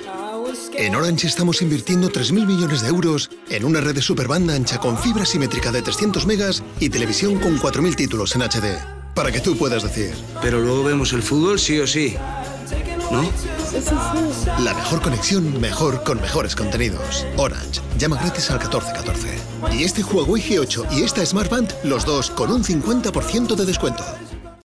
En Orange estamos invirtiendo 3.000 millones de euros en una red de superbanda ancha con fibra simétrica de 300 megas y televisión con 4.000 títulos en HD. Para que tú puedas decir... Pero luego vemos el fútbol sí o sí, ¿no? La mejor conexión, mejor con mejores contenidos. Orange. Llama gratis al 1414. Y este Huawei G8 y esta Smart Band, los dos con un 50% de descuento.